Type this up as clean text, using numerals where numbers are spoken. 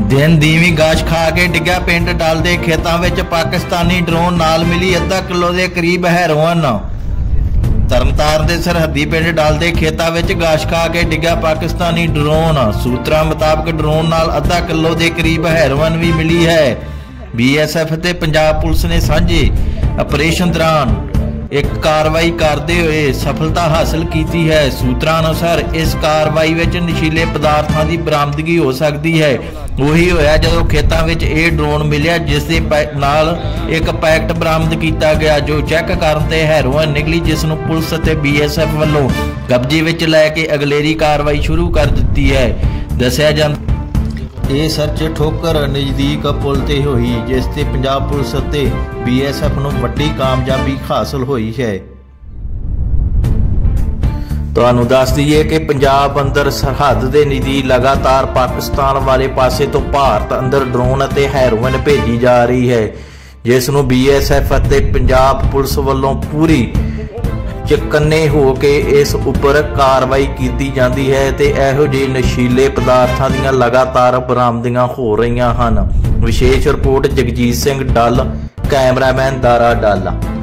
दिन दीवी गाश खा के डिग्या पिंड डल दे खेतां विच पाकिस्तानी ड्रोन नाल मिली अद्धा किलो के करीब हैरोइन। तरनताਰਨ ਦੇ सरहदी पिंड डल दे खेतां विच गाश खा के डिग्या पाकिस्तानी ड्रोन। सूत्रां मुताबक ड्रोन नाल अद्धा किलो के करीब हैरोइन भी मिली है। BSF ते पंजाब पुलिस ने सांझे ऑपरेशन दौरान एक कार्रवाई करते हुए सफलता हासिल की है। सूत्रां अनुसार इस कार्रवाई विच नशीले पदार्थों की बरामदगी हो सकती है। वही होया जदों खेतां विच ये ड्रोन मिलिया जिस दे नाल एक पैकेट बरामद किया गया जो चैक करन ते हैरोइन निकली, जिस नूं पुलिस ते BSF वालों कब्जे विच लैके अगलेरी कार्रवाई शुरू कर दी है। दस्सिया जांदा ਇਹ ਸਰਚ ਠੋਕਰ ਨਜ਼ਦੀਕ ਪੁਲ ਤੇ ਹੋਈ ਜਿਸ ਤੇ ਪੰਜਾਬ ਪੁਲਿਸ ਅਤੇ BSF ਨੂੰ ਵੱਡੀ ਕਾਮਯਾਬੀ ਹਾਸਲ ਹੋਈ ਹੈ। ਤੁਹਾਨੂੰ ਦੱਸ ਦਈਏ ਕਿ ਪੰਜਾਬ ਅੰਦਰ ਸਰਹੱਦ ਦੇ ਨਜ਼ਦੀਕ ਲਗਾਤਾਰ ਪਾਕਿਸਤਾਨ ਵਾਲੇ ਪਾਸੇ ਤੋਂ ਭਾਰਤ ਅੰਦਰ ਡਰੋਨ ਅਤੇ ਹੈਰੋਇਨ ਭੇਜੀ ਜਾ ਰਹੀ ਹੈ, ਜਿਸ ਨੂੰ BSF ਅਤੇ ਪੰਜਾਬ ਪੁਲਿਸ ਵੱਲੋਂ ਪੂਰੀ चकन्ने हो के इस उपर कार्रवाई की जाती है ते इहो जिहे नशीले पदार्थों दीयां लगातार बरामदियां हो रही हैं। विशेष रिपोर्ट जगजीत सिंह डल, कैमरामैन दारा डल।